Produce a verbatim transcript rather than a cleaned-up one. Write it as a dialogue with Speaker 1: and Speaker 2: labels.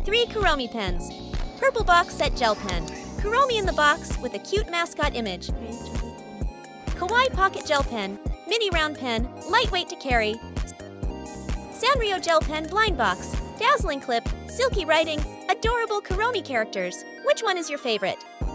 Speaker 1: Three Kuromi pens. Purple box set gel pen. Kuromi in the box with a cute mascot image. Kawaii pocket gel pen. Mini round pen, lightweight to carry. Sanrio gel pen blind box. Dazzling clip, silky writing, adorable Kuromi characters. Which one is your favorite?